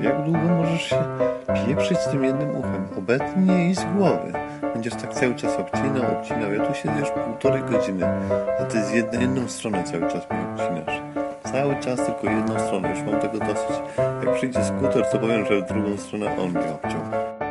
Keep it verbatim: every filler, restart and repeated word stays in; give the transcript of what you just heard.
Jak długo możesz się pieprzyć z tym jednym uchem? Obetnij i z głowy. Będziesz tak cały czas obcinał, obcinał. Ja tu siedzę już półtorej godziny, a ty z jednej, jedną stronę cały czas mnie obcinasz. Cały czas tylko jedną stronę, już mam tego dosyć. Jak przyjdzie skuter, to powiem, że w drugą stronę on mnie obciął.